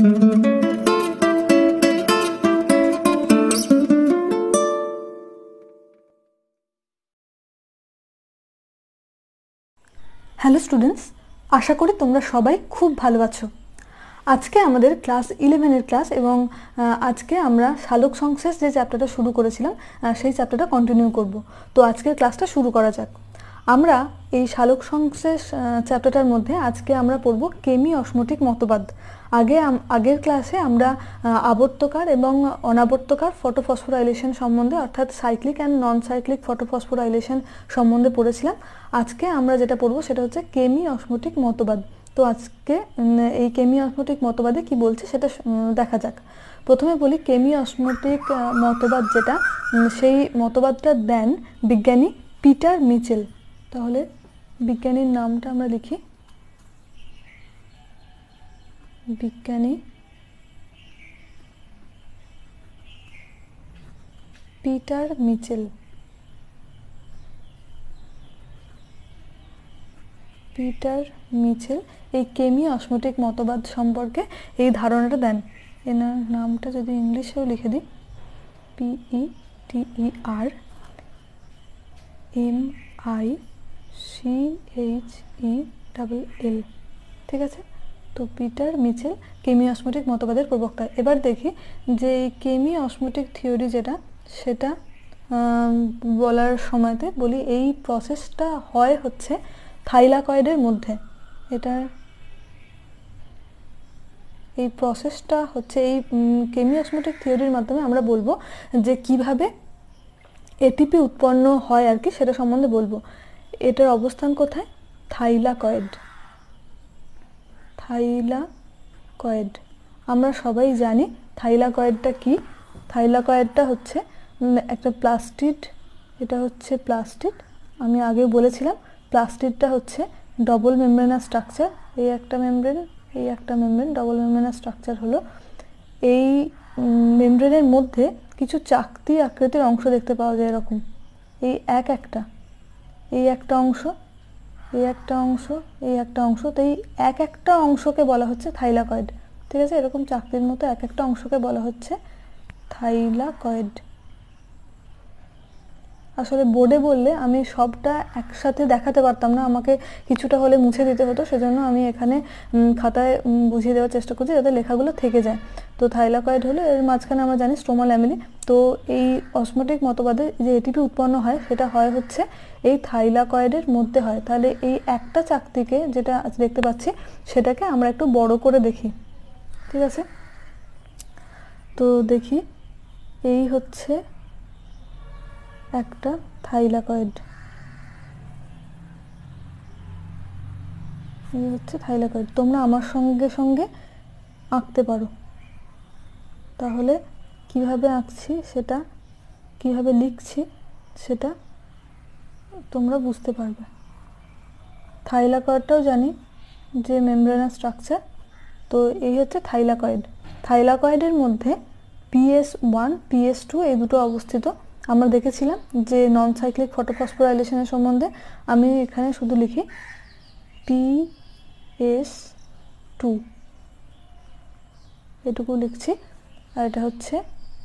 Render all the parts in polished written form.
Hello students, আশা করি তোমরা সবাই খুব ভালো আছো। আজকে আমাদের ক্লাস 11-এর ক্লাস এবং আজকে আমরা সালোক সংশ্লেষ যে চ্যাপ্টারটা শুরু করেছিলাম সেই চ্যাপ্টারটা কন্টিনিউ করব। তো আজকের ক্লাসটা শুরু করা যাক। আমরা এই সালোক সংশ্লেষ চ্যাপ্টারটার মধ্যে আজকে আমরা পড়ব কেমি অসমোটিক মতবাদ। আগের ক্লাসে আমরা আবর্তকার এবং অনাবর্তকার ফটোফসফোরাইলেশন সম্বন্ধে অর্থাৎ cyclic and non cyclic photophosphorylation সম্বন্ধে পড়েছিলাম। আজকে আমরা যেটা পড়ব সেটা হচ্ছে কেমি অসমোটিক মতবাদ। তো আজকে এই কেমি অসমোটিক মতবাদে কি বলছে সেটা দেখা যাক। প্রথমে বলি কেমি অসমোটিক মতবাদ যেটা, সেই মতবাদটা দেন বিজ্ঞানী পিটার মিচেল। তাহলে বিজ্ঞানীর নামটা আমরা লিখি, বিজ্ঞানী পিটার মিচেল। পিটার মিচেল এই কেমি অসমোটিক মতবাদ সম্পর্কে এই ধারণাটা দেন। এনার নামটা যদি ইংলিশেও লিখে দিই, PETERMICHELL, ঠিক আছে। তো পিটার মিচেল কেমি অসমোটিক মতবাদের প্রবক্তা। এবার দেখি যে এই কেমি অসমোটিক থিওরি যেটা, সেটা বলার সময়তে বলি এই প্রসেসটা হয় হচ্ছে থাইলাকয়েডের মধ্যে। এই প্রসেসটা হচ্ছে এই কেমি অসমোটিক থিওরির মাধ্যমে আমরা বলবো যে কিভাবে এটিপি উৎপন্ন হয় আর কি, সেটা সম্বন্ধে বলবো। এটার অবস্থান কোথায়? থাইলাকয়েড। আমরা সবাই জানি থাইলাকয়েডটা কি। থাইলাকয়েডটা হচ্ছে একটা প্লাস্টিড। এটা হচ্ছে প্লাস্টিড, আমি আগেও বলেছিলাম। প্লাস্টিডটা হচ্ছে ডবল মেমব্রেনাস স্ট্রাকচার। এই একটা মেমব্রেন, এই একটা মেমব্রেন, ডবল মেমব্রেনাস স্ট্রাকচার হলো। এই মেমব্রেনের মধ্যে কিছু চাকতি আকৃতির অংশ দেখতে পাওয়া যায় এরকম। এই একটা অংশ, এই একটা অংশ, এই একটা অংশ। তো এই একটা অংশকে বলা হচ্ছে থাইলাকয়েড, ঠিক আছে। এরকম চাকতির মতো একটা অংশকে বলা হচ্ছে থাইলাকয়েড। আসলে বোর্ডে বললে আমি সবটা একসাথে দেখাতে পারতাম না, আমাকে কিছুটা হলে মুছে দিতে হতো, সেজন্য আমি এখানে খাতায় বুঝিয়ে দেওয়ার চেষ্টা করছি যাতে লেখাগুলো থেকে যায়। তো থাইলাকয়েড হলো, এর মাঝখানে আমরা জানি স্ট্রোমা ল্যামেলি। তো এই অসমোটিক মতবাদে যে এটিপি উৎপন্ন হয় সেটা হয় হচ্ছে এই থাইলাকয়েডের মধ্যে হয়। তাহলে এই একটা চাকতিকে যেটা দেখতে পাচ্ছি সেটাকে আমরা একটু বড় করে দেখি, ঠিক আছে। তো দেখি, এই হচ্ছে একটা থাইলাকয়েড, এই হচ্ছে থাইলাকয়েড। তোমরা আমার সঙ্গে সঙ্গে আঁকতে পারো। তাহলে কিভাবে আঁকছি সেটা, কিভাবে লিখছি সেটা তোমরা বুঝতে পারবে। থাইলাকয়েডটাও জানি যে মেমব্রেনাস স্ট্রাকচার। তো এই হচ্ছে থাইলাকয়েড। থাইলাকয়েডের মধ্যে PS1 PS2 এই দুটো অবস্থিত। আমরা দেখেছিলাম যে নন সাইক্লিক ফটোফসফোরাইলেশনের সম্বন্ধে। আমি এখানে শুধু লিখি PS2, এটুকু লিখছি। আর এটা হচ্ছে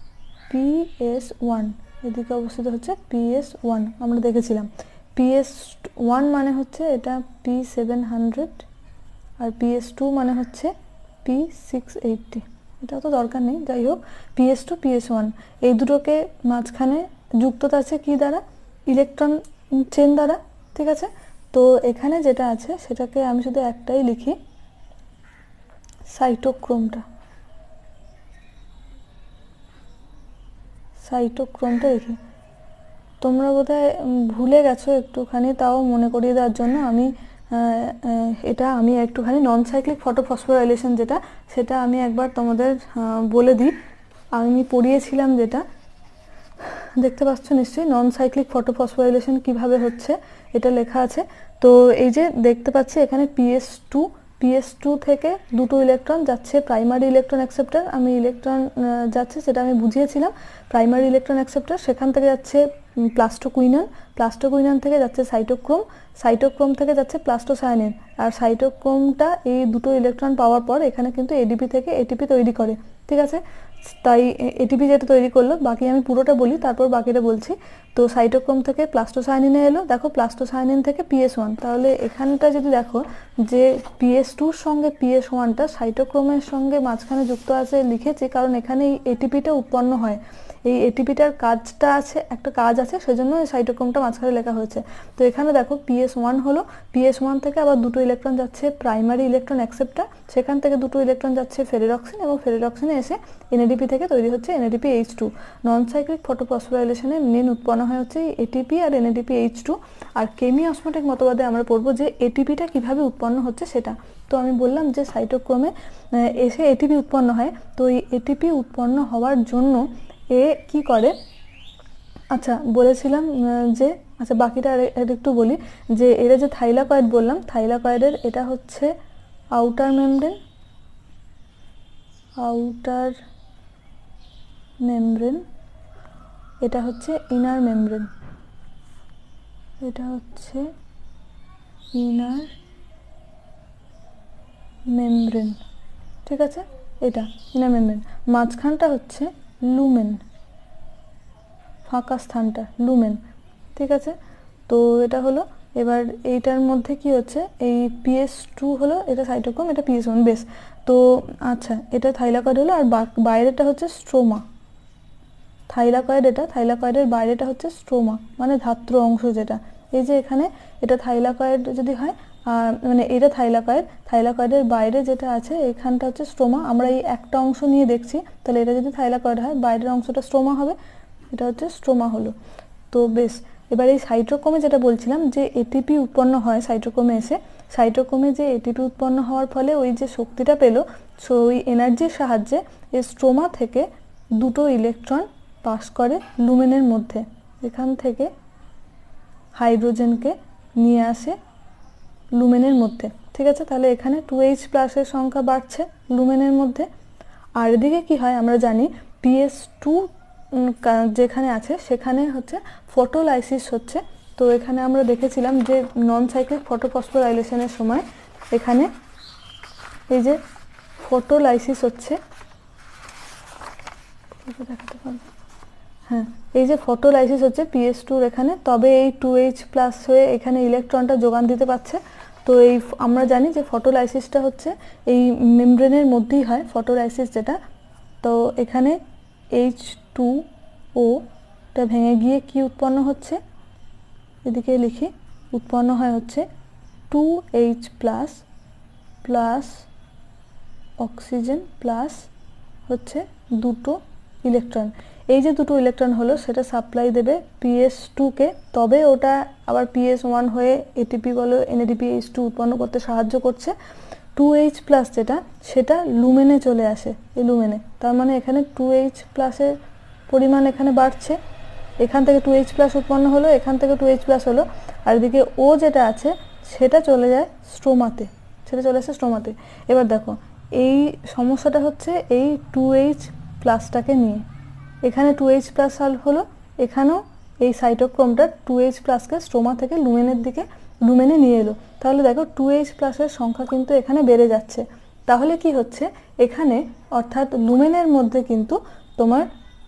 PS1, এদিকে অবস্থিত হচ্ছে PS1। আমরা দেখেছিলাম PS1 মানে হচ্ছে এটা P700 আর PS2 মানে হচ্ছে P680। এটা তো দরকার নেই, যাই হোক। PS2 PS1 এই দুটোকে মাঝখানে যুক্ততা আছে কি দ্বারা? ইলেকট্রন চেন দ্বারা, ঠিক আছে। তো এখানে যেটা আছে সেটাকে আমি শুধু একটাই লিখি, সাইটোক্রোমটা দেখি। তোমরা বোধহয় ভুলে গেছো একটুখানি, তাও মনে করিয়ে দেওয়ার জন্য আমি আমি একটুখানি নন সাইক্লিক ফটোফসফোরাইলেশন যেটা, সেটা আমি একবার তোমাদের বলে দিই। আমি পড়িয়েছিলাম যেটা, দেখতে পাচ্ছ নিশ্চয়ই নন সাইক্লিক ফটোফসফোরাইলেশন কিভাবে হচ্ছে, এটা লেখা আছে। তো এই যে দেখতে পাচ্ছি এখানে PS2 থেকে দুটো ইলেকট্রন যাচ্ছে প্রাইমারি ইলেকট্রন অ্যাকসেপ্টর। আমি ইলেকট্রন যাচ্ছে সেটা আমি বুঝিয়েছিলাম। প্রাইমারি ইলেকট্রন অ্যাকসেপ্টর, সেখান থেকে যাচ্ছে প্লাস্টোকুইনন। প্লাস্টোকুইনান থেকে যাচ্ছে সাইটোক্রোম, সাইটোক্রোম থেকে যাচ্ছে প্লাস্টোসায়ানিন, আর সাইটোক্রোমটা এই দুটো ইলেকট্রন পাওয়ার পর এখানে কিন্তু এডিপি থেকে এটিপি তৈরি করে। ঠিক আছে, তাই এটিপি যেটা তৈরি করলো, বাকি আমি পুরোটা বলি তারপর বাকিটা বলছি। তো সাইটোক্রোম থেকে প্লাস্টোসায়ানিনে এলো, দেখো প্লাস্টোসায়ানিন থেকে PS1, তাহলে এখানটা যদি দেখো যে PS2-র সঙ্গে PS1টা সাইটোক্রোমের সঙ্গে মাঝখানে যুক্ত আছে লিখেছি, কারণ এখানে এই এটিপিটা উৎপন্ন হয়। এই এটিপিটার কাজটা আছে, একটা কাজ আছে, সেজন্য এই সাইটোক্রোমটা মাঝখানে লেখা হয়েছে। তো এখানে দেখো PS1 হলো, PS1 থেকে আবার দুটো ইলেকট্রন যাচ্ছে প্রাইমারি ইলেকট্রন অ্যাকসেপ্টার, সেখান থেকে দুটো ইলেকট্রন যাচ্ছে ফেরেরক্সিন, এবং ফেরেরক্সিনে এসে NADP থেকে তৈরি হচ্ছে NADPH2। নন সাইক্লিক ফটোফসফোরাইলেশনে মেন উৎপন্ন হয় হচ্ছে ATP আর NADPH2। আর কেমি অসমোটিক মতবাদে আমরা পড়বো যে এটিপিটা কিভাবে উৎপন্ন হচ্ছে সেটা। তো আমি বললাম যে সাইটোক্রোমে এসে এটিপি উৎপন্ন হয়, তো এই এটিপি উৎপন্ন হওয়ার জন্য এ কি করে, আচ্ছা বলেছিলাম যে, আচ্ছা বাকিটা আর একটু বলি, যে এরা যে থাইলাকয়েড বললাম, থাইলাকয়েডের এটা হচ্ছে আউটার মেমব্রেন, আউটার মেমব্রেন, এটা হচ্ছে ইনার মেমব্রেন, এটা হচ্ছে ইনার মেমব্রেন। ঠিক আছে, এটা ইনার মেমব্রেন, মাঝখানটা হচ্ছে লুমেন, ফাঁকা স্থানটা লুমেন। ঠিক আছে, তো এটা হলো। এবার এইটার মধ্যে কি হচ্ছে, এই PS2 হলো, এটা সাইটোক্রোম, এটা PS1, বেশ। তো আচ্ছা, এটা থাইলাকয়েড হলো, আর বাইরেটা হচ্ছে স্ট্রোমা। থাইলাকয়েড, এটা থাইলাকয়েডের বাইরেটা হচ্ছে স্ট্রোমা, মানে ধাত্র অংশ যেটা। এই যে এখানে এটা থাইলাকয়েড যদি হয়, মানে এটা থাইলাকয়েড, থাইলাকয়েডের বাইরে যেটা আছে এখানটা হচ্ছে স্ট্রোমা। আমরা এই একটা অংশ নিয়ে দেখছি, তাহলে এটা যদি থাইলাকয়েড হয় বাইরের অংশটা স্ট্রোমা হবে, এটা হচ্ছে স্ট্রোমা হলো। তো বেশ, এবার এই সাইটোক্রোমে যেটা বলছিলাম যে এটিপি উৎপন্ন হয় সাইটোক্রোমে এসে, সাইটোক্রোমে যে এটিপি উৎপন্ন হওয়ার ফলে ওই যে শক্তিটা পেলো, সো ওই এনার্জির সাহায্যে এই স্ট্রোমা থেকে দুটো ইলেকট্রন পাস করে লুমেনের মধ্যে, এখান থেকে হাইড্রোজেনকে নিয়ে আসে লুমেনের মধ্যে। ঠিক আছে, তাহলে এখানে 2H+ এর সংখ্যা বাড়ছে লুমেনের মধ্যে। আর এদিকে কি হয় আমরা জানি, PS2 যেখানে আছে সেখানে হচ্ছে ফটোলাইসিস হচ্ছে। তো এখানে আমরা দেখেছিলাম যে নন সাইক্লিক ফটোফসফোরাইলেশনের সময় এখানে এই যে ফটোলাইসিস হচ্ছে, দেখাতে পারবো, হ্যাঁ, এই যে ফটোলাইসিস হচ্ছে PS2-র এখানে, তবে এই 2H+ হয়ে এখানে ইলেকট্রনটা যোগান দিতে পারছে। তো এই আমরা জানি যে ফটোলাইসিসটা হচ্ছে এই মেমব্রেনের মধ্যেই হয় ফটোলাইসিস যেটা। তো এখানে H2O-টা ভেঙে গিয়ে কি উৎপন্ন হচ্ছে, এদিকে লিখি, উৎপন্ন হয় হচ্ছে 2H+ প্লাস অক্সিজেন প্লাস হচ্ছে দুটো ইলেকট্রন। এই যে দুটো ইলেকট্রন হলো সেটা সাপ্লাই দেবে PS2-কে, তবে ওটা আবার PS1 হয়ে এটিপি বলো NADPH2 উৎপন্ন করতে সাহায্য করছে। 2H+ যেটা, সেটা লুমেনে চলে আসে, এই লুমেনে, তার মানে এখানে 2H+ পরিমাণ এখানে বাড়ছে, এখান থেকে 2H+ উৎপন্ন হলো, এখান থেকে 2H+ হলো, আর এদিকে ও যেটা আছে সেটা চলে যায় স্ট্রোমাতে, সেটা চলে আসে স্ট্রোমাতে। এবার দেখো এই সমস্যাটা হচ্ছে এই 2H+টাকে নিয়ে, এখানে 2H+ হলো, এখানেও এই সাইটোক্রোমটা 2H+কে স্ট্রোমা থেকে লুমেনে নিয়ে এলো। তাহলে দেখো 2H+ সংখ্যা কিন্তু এখানে বেড়ে যাচ্ছে। তাহলে কি হচ্ছে এখানে, অর্থাৎ লুমেনের মধ্যে কিন্তু তোমার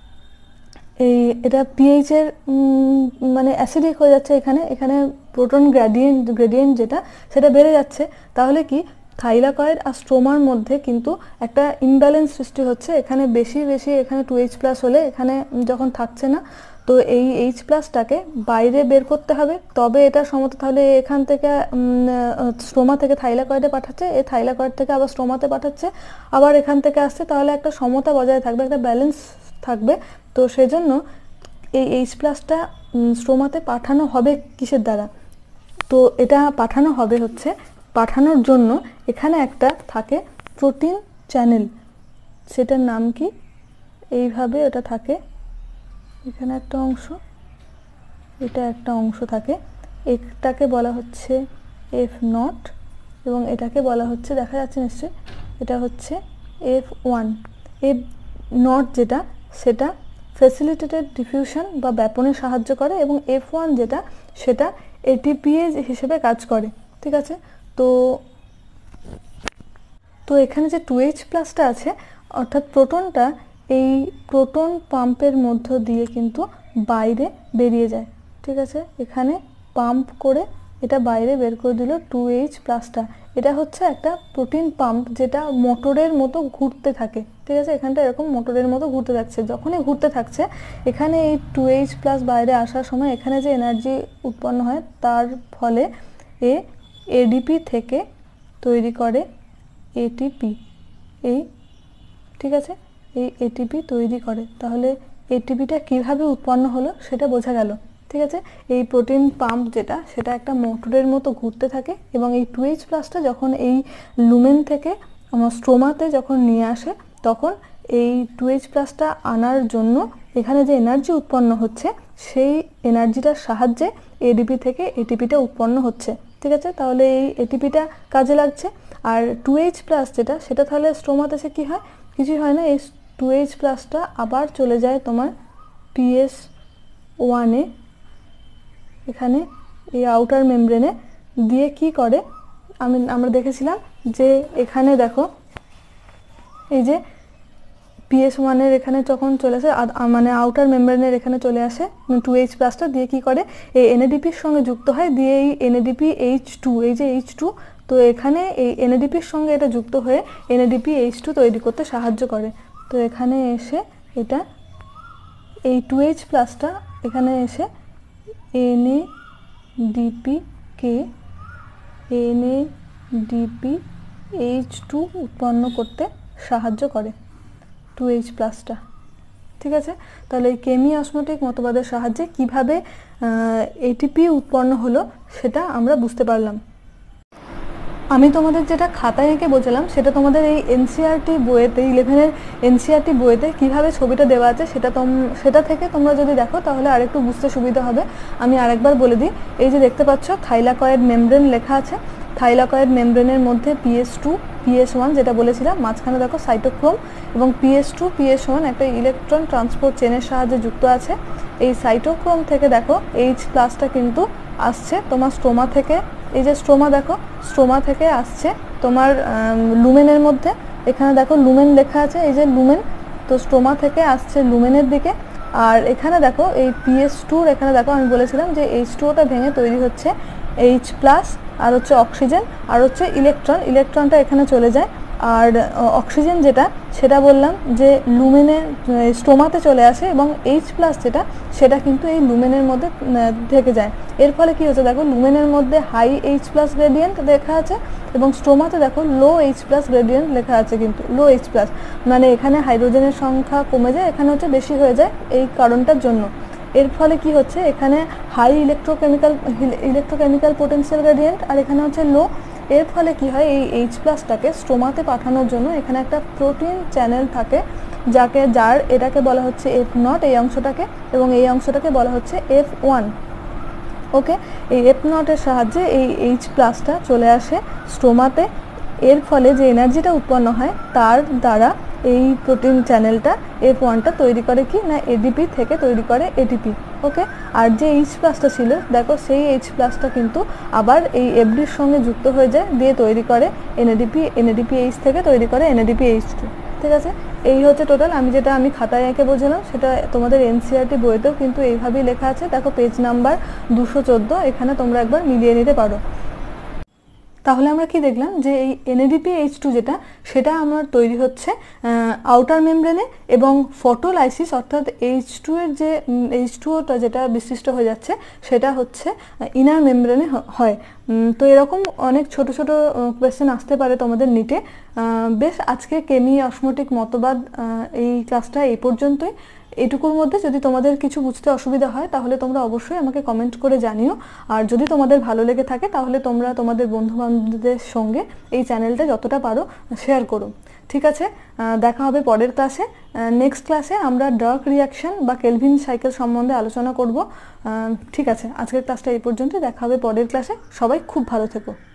এই এটা pH এর মানে অ্যাসিডিক হয়ে যাচ্ছে, এখানে প্রোটন গ্রেডিয়েন্ট যেটা সেটা বেড়ে যাচ্ছে। তাহলে কি থাইলাকয়েড আর স্ট্রোমার মধ্যে কিন্তু একটা ইমব্যালেন্স সৃষ্টি হচ্ছে, এখানে বেশি এখানে 2H+ হলে এখানে যখন থাকছে না, তো এই H+টাকে বাইরে বের করতে হবে, তবে এটা সমতা। তাহলে এখান থেকে স্ট্রোমা থেকে থাইলাকয়েডে পাঠাচ্ছে, এই থাইলাকয়েড থেকে আবার স্ট্রোমাতে পাঠাচ্ছে, আবার এখান থেকে আসছে, তাহলে একটা সমতা বজায় থাকবে, একটা ব্যালেন্স থাকবে। তো সেজন্য এই H+টা স্ট্রোমাতে পাঠানো হবে কিসের দ্বারা, তো এটা পাঠানো হবে হচ্ছে, পাঠানোর জন্য এখানে একটা থাকে প্রোটিন চ্যানেল, সেটার নাম কি, এইভাবে এটা থাকে, এখানে একটা অংশ, এটা একটা অংশ থাকে, এটাকে বলা হচ্ছে F0 এবং এটাকে বলা হচ্ছে, দেখা যাচ্ছে নিশ্চয়ই, এটা হচ্ছে F1। F0 যেটা সেটা ফ্যাসিলিটেটেড ডিফিউশন বা ব্যাপনে সাহায্য করে, এবং F1 যেটা সেটা ATPase হিসেবে কাজ করে। ঠিক আছে, তো তো এখানে যে 2H প্লাসটা আছে অর্থাৎ প্রোটনটা এই প্রোটন পাম্পের মধ্য দিয়ে কিন্তু বাইরে বেরিয়ে যায়। ঠিক আছে, এখানে পাম্প করে এটা বাইরে বের করে দিল 2H প্লাসটা। এটা হচ্ছে একটা প্রোটিন পাম্প যেটা মোটরের মতো ঘুরতে থাকে। ঠিক আছে, এখানটা এরকম মোটরের মতো ঘুরতে থাকছে। যখনই ঘুরতে থাকছে এখানে এই 2H প্লাস বাইরে আসার সময় এখানে যে এনার্জি উৎপন্ন হয় তার ফলে ADP থেকে তৈরি করে ATP। এই ঠিক আছে, এই ATP তৈরি করে। তাহলে ATPটা কিভাবে উৎপন্ন হলো সেটা বোঝা গেল। ঠিক আছে, এই প্রোটিন পাম্প যেটা সেটা একটা মোটরের মতো ঘুরতে থাকে, এবং এই 2H প্লাসটা যখন এই লুমেন থেকে আমার স্ট্রোমাতে যখন নিয়ে আসে তখন এই 2H প্লাসটা আনার জন্য এখানে যে এনার্জি উৎপন্ন হচ্ছে সেই এনার্জিটার সাহায্যে ADP থেকে ATPটা উৎপন্ন হচ্ছে। ঠিক আছে, তাহলে এই ATPটা কাজে লাগছে। আর 2H প্লাস যেটা সেটা তাহলে স্ট্রোমাতে এসে কী হয়? কিছুই হয় না, এই 2H প্লাসটা আবার চলে যায় তোমার PS1-এ, এখানে এই আউটার মেমব্রেনে দিয়ে কি করে আমরা দেখেছিলাম যে এখানে দেখো এই যে PS1-এর এখানে যখন চলে আসে মানে আউটার মেমব্রেনের এখানে চলে আসে 2H প্লাসটা দিয়ে কি করে এই NADP-র সঙ্গে যুক্ত হয়, দিয়ে এই NADP H2, এই যে H2, তো এখানে এই NADP-র সঙ্গে এটা যুক্ত হয়ে NADP H2 তৈরি করতে সাহায্য করে। তো এখানে এসে এটা এই 2H প্লাসটা এখানে এসে NADP H2 উৎপন্ন করতে সাহায্য করে 2H প্লাসটা। ঠিক আছে, তাহলে এই কেমি অসমোটিক মতবাদের সাহায্যে কিভাবে ATP উৎপন্ন হলো সেটা আমরা বুঝতে পারলাম। আমি তোমাদের যেটা খাতায় এঁকে বোঝালাম সেটা তোমাদের এই NCERT বইয়েতে 11-এর NCERT বইয়েতে কিভাবে ছবিটা দেওয়া আছে সেটা থেকে তোমরা যদি দেখো তাহলে আরেকটু বুঝতে সুবিধা হবে। আমি আরেকবার বলে দিই, এই যে দেখতে পাচ্ছ থাইলাকয়েড মেমব্রেন লেখা আছে, থাইলাকয়েড মেমব্রেনের মধ্যে PS2 PS1 যেটা বলেছিলাম, মাঝখানে দেখো সাইটোক্রোম, এবং PS2 PS1 একটা ইলেকট্রন ট্রান্সপোর্ট চেনের সাহায্যে যুক্ত আছে। এই সাইটোক্রোম থেকে দেখো H প্লাসটা কিন্তু আসছে তোমার স্ট্রোমা থেকে, এই যে স্ট্রোমা দেখো, স্ট্রোমা থেকে আসছে তোমার লুমেনের মধ্যে, এখানে দেখো লুমেন লেখা আছে, এই যে লুমেন, তো স্ট্রোমা থেকে আসছে লুমেনের দিকে। আর এখানে দেখো এই PS2-র এখানে দেখো আমি বলেছিলাম যে H2O-টা ভেঙে তৈরি হচ্ছে H প্লাস, আর হচ্ছে অক্সিজেন, আর হচ্ছে ইলেকট্রনটা এখানে চলে যায়। আর অক্সিজেন যেটা সেটা বললাম যে লুমেনে স্টোমাতে চলে আসে, এবং H প্লাস যেটা সেটা কিন্তু এই লুমেনের মধ্যে থেকে যায়। এর ফলে কি হচ্ছে দেখো, লুমেনের মধ্যে হাই H প্লাস গ্রেডিয়েন্ট লেখা আছে, এবং স্টোমাতে দেখো লো H প্লাস গ্রেডিয়েন্ট লেখা আছে, কিন্তু লো H প্লাস মানে এখানে হাইড্রোজেনের সংখ্যা কমে যায়, এখানে হচ্ছে বেশি হয়ে যায় এই কারণটার জন্য। এর ফলে কি হচ্ছে, এখানে হাই ইলেকট্রোকেমিক্যাল পোটেনশিয়াল গ্রেডিয়েন্ট, আর এখানে হচ্ছে লো। এর ফলে কি হয়, এই H প্লাসটাকে স্ট্রোমাতে পাঠানোর জন্য এখানে একটা প্রোটিন চ্যানেল থাকে এটাকে বলা হচ্ছে F0 এই অংশটাকে, এবং এই অংশটাকে বলা হচ্ছে F1। ওকে, এই F0-এর সাহায্যে এই H প্লাসটা চলে আসে স্ট্রোমাতে। এর ফলে যে এনার্জিটা উৎপন্ন হয় তার দ্বারা এই প্রোটিন চ্যানেলটা F1টা তৈরি করে কি না ADP থেকে তৈরি করে ATP। ওকে, আর যে H প্লাসটা ছিল দেখো সেই H প্লাসটা কিন্তু আবার এই FDর সঙ্গে যুক্ত হয়ে যায়, দিয়ে তৈরি করে NADPH থেকে তৈরি করে NADPH2। ঠিক আছে, এই হচ্ছে টোটাল আমি খাতায় এঁকে বোঝালাম, সেটা তোমাদের NCERT বইতেও কিন্তু এইভাবেই লেখা আছে। দেখো পেজ নাম্বার 214, এখানে তোমরা একবার মিলিয়ে নিতে পারো। তাহলে আমরা কি দেখলাম যে এই NADPH2 যেটা সেটা আমার তৈরি হচ্ছে আউটার মেমব্রেনে, এবং ফটোলাইসিস অর্থাৎ H2-এর যে H2O-টা যেটা বিশিষ্ট হয়ে যাচ্ছে সেটা হচ্ছে ইনার মেমব্রেনে হয়। তো এরকম অনেক ছোট ছোট কোয়েশ্চেন আসতে পারে তোমাদের নিটে। বেশ, আজকে কেমি অসমোটিক মতবাদ এই ক্লাসটা এই পর্যন্তই। এটুকুর মধ্যে যদি তোমাদের কিছু বুঝতে অসুবিধা হয় তাহলে তোমরা অবশ্যই আমাকে কমেন্ট করে জানিও, আর যদি তোমাদের ভালো লেগে থাকে তাহলে তোমরা তোমাদের বন্ধুবান্ধবদের সঙ্গে এই চ্যানেলটা যতটা পারো শেয়ার করো। ঠিক আছে, দেখা হবে পরের ক্লাসে। নেক্সট ক্লাসে আমরা ডার্ক রিয়াকশন বা কেলভিন সাইকেল সম্বন্ধে আলোচনা করব। ঠিক আছে, আজকের ক্লাসটা এই পর্যন্তই, দেখা হবে পরের ক্লাসে। সবাই খুব ভালো থেকো।